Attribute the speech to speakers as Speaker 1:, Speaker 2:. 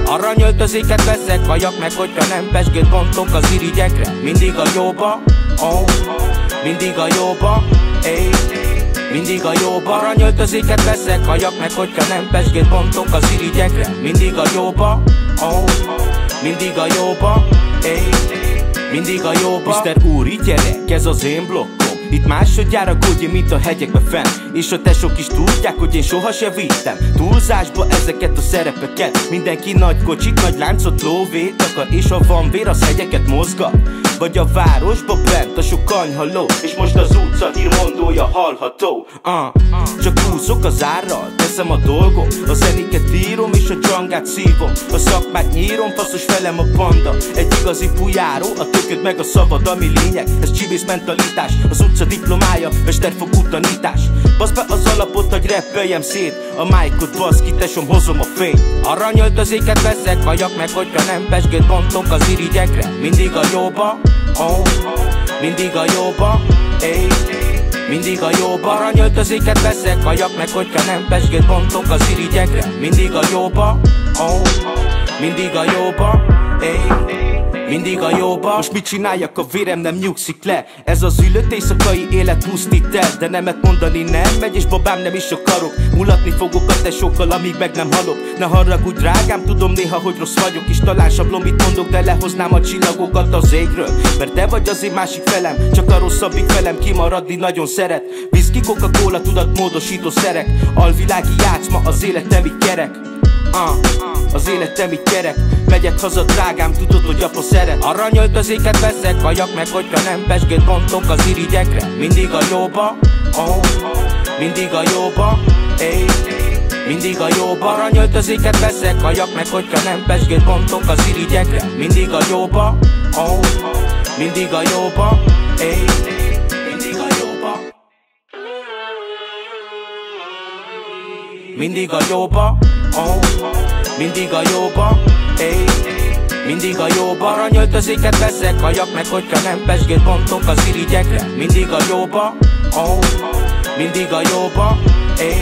Speaker 1: Aranyöltözéket veszek, hajak meg, hogyha nem pesgőt bontok az irigyekre. Mindig a jóba, oh, mindig a jóba, ey, mindig a jóba. Aranyöltözéket veszek, hajak meg, hogyha nem pesgőt bontok az irigyekre. Mindig a jóba, oh, mindig a jóba, ey, mindig a jóba. Mr. Úri gyerek, ez az én blokkom. Itt másodjára Gogyi, mint a hegyekbe fenn. És a tesók is tudják, hogy én soha se vittem túlzásba ezeket a szerepeket. Mindenki nagy kocsit, nagy láncot, lóvét akar, és ha van vér, az hegyeket mozgat. Vagy a városba bent a sok kanyhaló, és most az utca hírmondója hallható. Csak húzok az árral, teszem a dolgom, a zenéket írom és a dzsangát szívom. A szakmát nyírom, faszos velem a banda. Egy igazi fujáró, a tököd meg a szavad, ami lényeg. Ez csibész mentalitás, az utca diplomája, mesterfogú tanítás. Baszd be az alapot, hogy rappeljem szét a májkot, baszd ki, tesom, hozom a fényt. Aranyöltözéket veszek, hajak meg, hogyha nem pesgőt bontok az irigyekre. Mindig a jóba, oh, mindig a jóba, ey, mindig a jóba. Aranyöltözéket veszek, hajak meg, hogyha nem pesgőt bontok az irigyekre. Mindig a jóba, oh, mindig a jóba, ey, mindig a jóba. Most mit csináljak, a vérem nem nyugszik le. Ez az ülött éjszakai élet pusztít el. De nemet mondani nem megy, és babám nem is akarok. Mulatni fogok a tesókkal, amíg meg nem halok. Ne haragudj drágám, tudom néha, hogy rossz vagyok, és talán sablomit mondok, de lehoznám a csillagokat az égről. Mert te vagy az én másik felem, csak a rosszabbik velem kimaradni nagyon szeret. Whisky, Coca-Cola, tudatmódosító szerek. Alvilági játszma, az életem így kerek. Az életem így kerek. Megyek haza drágám, tudod, hogy apa szeret. Aranyöltözéket veszek, hajak meg, hogyha nem pesgőt bontok az irigyekre. Mindig a jóba, oh, mindig a jóba, ey, mindig a jóba. Aranyöltözéket veszek, hajak meg, hogyha nem pesgőt bontok az irigyekre. Mindig a jóba, oh, mindig a jóba, ey, mindig a jóba. Mindig a jóba, oh, mindig a jóba, ey, mindig a jóba. Aranyöltözéket veszek, hajak meg, hogyha nem pesgőt bontok az irigyekre. Mindig a jóba, oh, mindig a jóba, ey,